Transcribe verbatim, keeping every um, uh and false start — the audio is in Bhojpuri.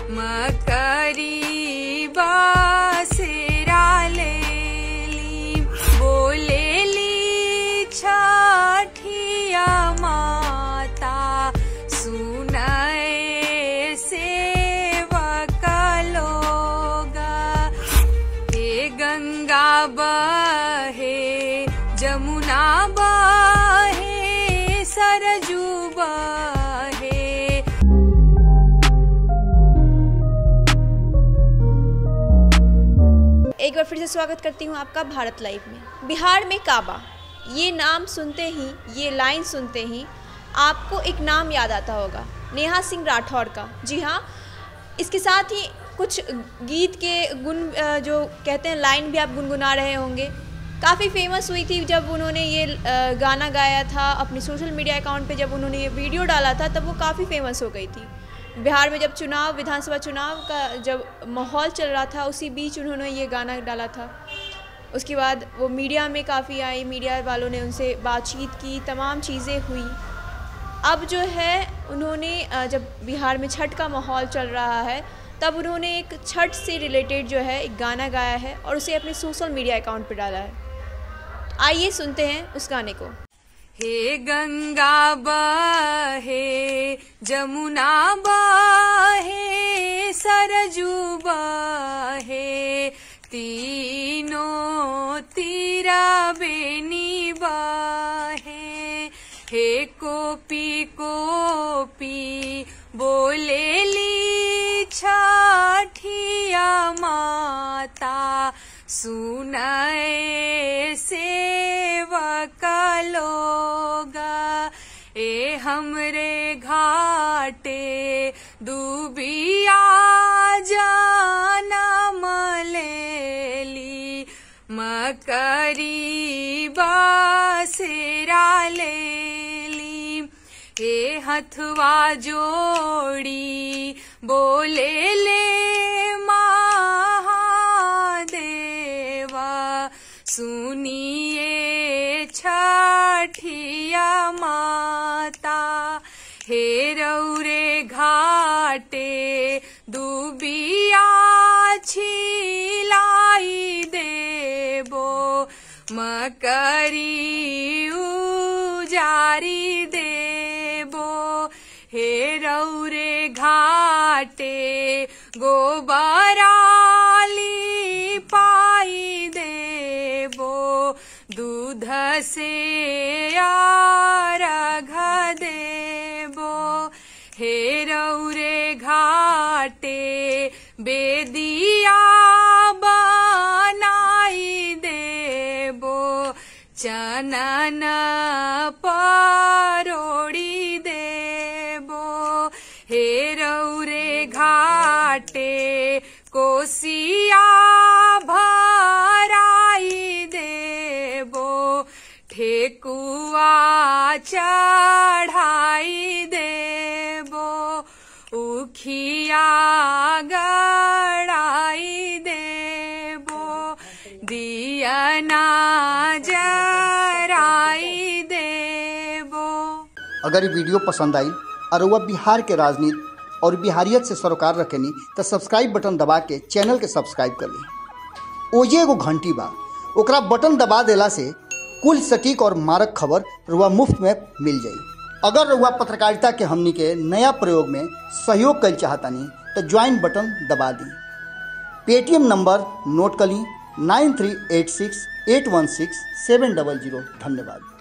मकरी बासेरा लेली, बोलेली छठिया माता, सुनाए सेवक लोगा। हे गंगा बहे जमुना बहे सरजू बहे। एक बार फिर से स्वागत करती हूँ आपका भारत लाइव में। बिहार में काबा, ये नाम सुनते ही, ये लाइन सुनते ही आपको एक नाम याद आता होगा, नेहा सिंह राठौर का। जी हाँ, इसके साथ ही कुछ गीत के गुन जो कहते हैं लाइन भी आप गुनगुना रहे होंगे। काफ़ी फेमस हुई थी जब उन्होंने ये गाना गाया था अपनी सोशल मीडिया अकाउंट पे। जब उन्होंने ये वीडियो डाला था तब वो काफ़ी फेमस हो गई थी। बिहार में जब चुनाव, विधानसभा चुनाव का जब माहौल चल रहा था, उसी बीच उन्होंने ये गाना डाला था। उसके बाद वो मीडिया में काफ़ी आई, मीडिया वालों ने उनसे बातचीत की, तमाम चीज़ें हुई। अब जो है उन्होंने जब बिहार में छठ का माहौल चल रहा है तब उन्होंने एक छठ से रिलेटेड जो है एक गाना गाया है और उसे अपने सोशल मीडिया अकाउंट पर डाला है। आइए सुनते हैं उस गाने को। हे गंगा बहे जमुना बहे सरजू बहे, तीनों तीरा बेनी बहे। हे कोपी कोपी बोलेली छठिया माता, सुनाए सेवक लोगा। ए हमरे घाटे दुबिया जनम लेली, मकरी बासेरा लेली। ए हथवा जोड़ी बोले ले सुनिए छठिया माता। हे रौरे घाटे दुबिया छिलाई देबो, मकरी उजारी देबो। हे रौरे घाटे गोबराली पाई देबो, दूध से अर्घ देबो। हे रौरे घाटे बेदिया बनाई देबो, चनन परोड़ी देबो। हे रौरे घाटे कोसिया भराई देबो, ठेकुआ चढ़ाई देबो, उखिया गड़ाई देबो, दियना जराई देबो। अगर ये वीडियो पसंद आई और वह बिहार के राजनीति और बिहारियत से सरोकार रखेनी तो सब्सक्राइब बटन दबा के चैनल के सब्सक्राइब कर ली। ओजे एगो घंटी बा, ओकरा बटन दबा देला से कुल सटीक और मारक खबर रुआ मुफ्त में मिल जाई। अगर रुआ पत्रकारिता के हमनी के नया प्रयोग में सहयोग कर चाहतानी तो ज्वाइन बटन दबा दी। पेटीएम नंबर नोट कर ली nine three eight six eight one six seven double zero. धन्यवाद।